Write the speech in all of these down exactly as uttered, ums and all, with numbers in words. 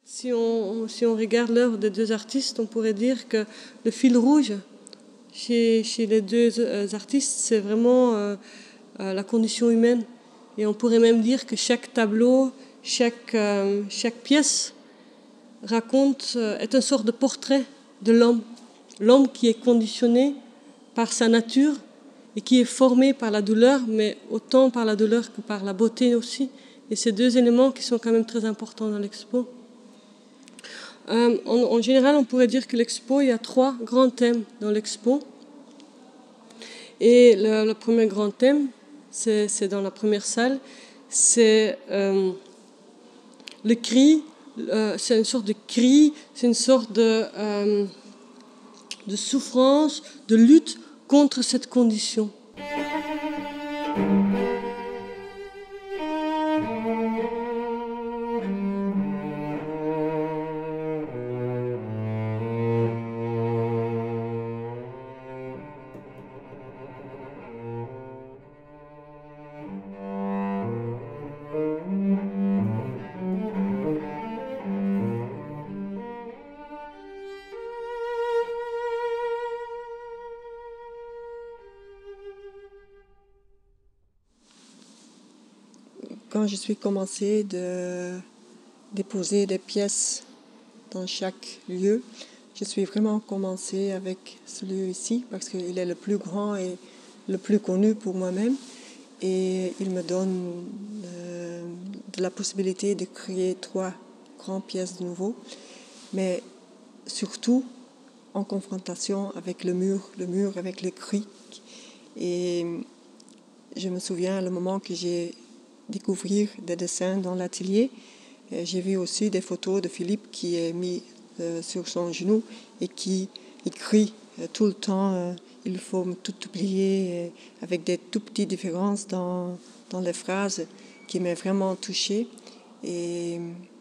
Si on, si on regarde l'œuvre des deux artistes, on pourrait dire que le fil rouge chez, chez les deux artistes, c'est vraiment euh, la condition humaine. Et on pourrait même dire que chaque tableau, chaque, euh, chaque pièce raconte, euh, est une sorte de portrait de l'homme. L'homme qui est conditionné par sa nature et qui est formé par la douleur, mais autant par la douleur que par la beauté aussi. Et ces deux éléments qui sont quand même très importants dans l'expo. Euh, en, en général, on pourrait dire que l'expo, il y a trois grands thèmes dans l'expo. Et le, le premier grand thème, c'est, c'est dans la première salle, c'est euh, le cri, euh, c'est une sorte de cri, c'est une sorte de, euh, de souffrance, de lutte contre cette condition. Quand je suis commencé de déposer des pièces dans chaque lieu, je suis vraiment commencé avec celui-ci parce qu'il est le plus grand et le plus connu pour moi-même et il me donne euh, de la possibilité de créer trois grandes pièces de nouveau, mais surtout en confrontation avec le mur, le mur avec les cris. Et je me souviens le moment que j'ai découvrir des dessins dans l'atelier. J'ai vu aussi des photos de Philippe qui est mis euh, sur son genou et qui écrit euh, tout le temps euh, il faut tout oublier euh, avec des tout petites différences dans, dans les phrases qui m'ont vraiment touchée. Et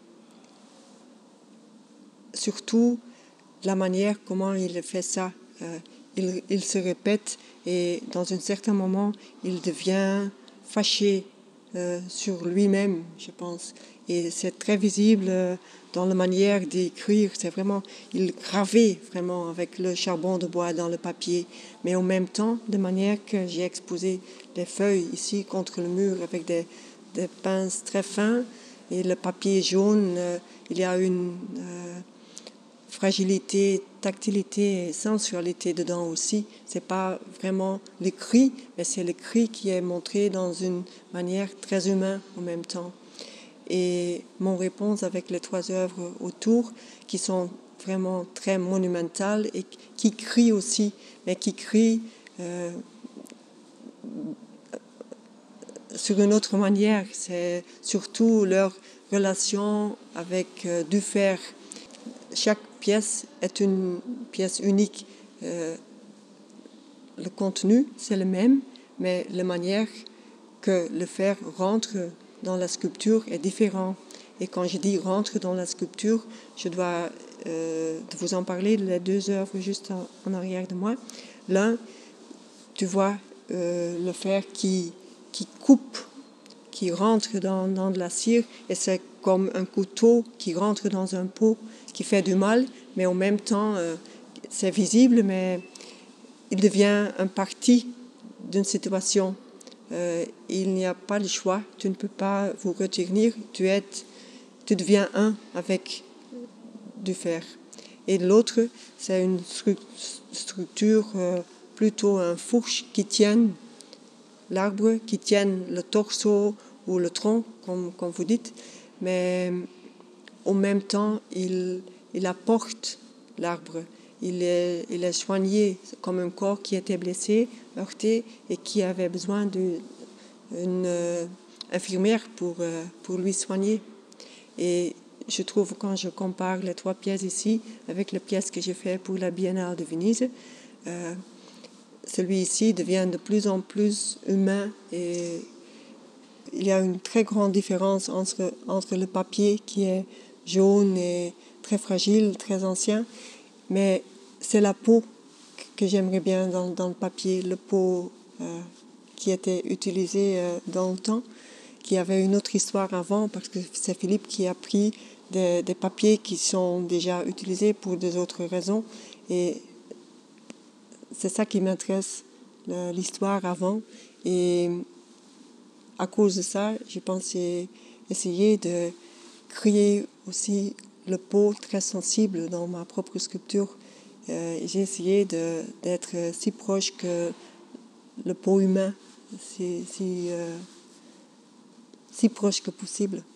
surtout la manière comment il fait ça. Euh, il, il se répète et dans un certain moment il devient fâché Euh, sur lui-même, je pense. Et c'est très visible euh, dans la manière d'écrire. C'est vraiment, il gravait vraiment avec le charbon de bois dans le papier. Mais en même temps, de manière que j'ai exposé des feuilles ici contre le mur avec des, des pinces très fins et le papier jaune, euh, il y a une euh, fragilité, tactilité et sensualité dedans aussi. C'est pas vraiment le cri, mais c'est le cri qui est montré dans une manière très humaine en même temps. Et mon réponse avec les trois œuvres autour, qui sont vraiment très monumentales et qui crient aussi, mais qui crient euh, sur une autre manière. C'est surtout leur relation avec euh, du fer. Chaque pièce est une pièce unique. Euh, le contenu, c'est le même, mais la manière que le fer rentre dans la sculpture est différente. Et quand je dis rentre dans la sculpture, je dois euh, vous en parler de les deux œuvres juste en, en arrière de moi. L'un, tu vois euh, le fer qui, qui coupe, qui rentre dans, dans de la cire, et c'est comme un couteau qui rentre dans un pot, qui fait du mal, mais en même temps, euh, c'est visible, mais il devient un parti d'une situation. Euh, il n'y a pas le choix, tu ne peux pas vous retenir, tu, es, tu deviens un avec du fer. Et l'autre, c'est une stru- structure, euh, plutôt un fourche qui tient l'arbre, qui tient le torseau ou le tronc, comme, comme vous dites, mais en même temps, il, il apporte l'arbre. Il est, il est soigné comme un corps qui était blessé, heurté et qui avait besoin d'une euh, infirmière pour, euh, pour lui soigner. Et je trouve, quand je compare les trois pièces ici avec les pièces que j'ai faites pour la Biennale de Venise, euh, celui-ci devient de plus en plus humain et il y a une très grande différence entre, entre le papier qui est jaune et très fragile, très ancien, mais c'est la peau que j'aimerais bien dans, dans le papier, le peau euh, qui était utilisé euh, dans le temps, qui avait une autre histoire avant, parce que c'est Philippe qui a pris des, des papiers qui sont déjà utilisés pour des autres raisons. Et c'est ça qui m'intéresse, l'histoire avant. Et à cause de ça, je pense essayer de créer aussi le peau très sensible dans ma propre sculpture. Euh, j'ai essayé de, d'être si proche que le peau humain, si, si, euh, si proche que possible.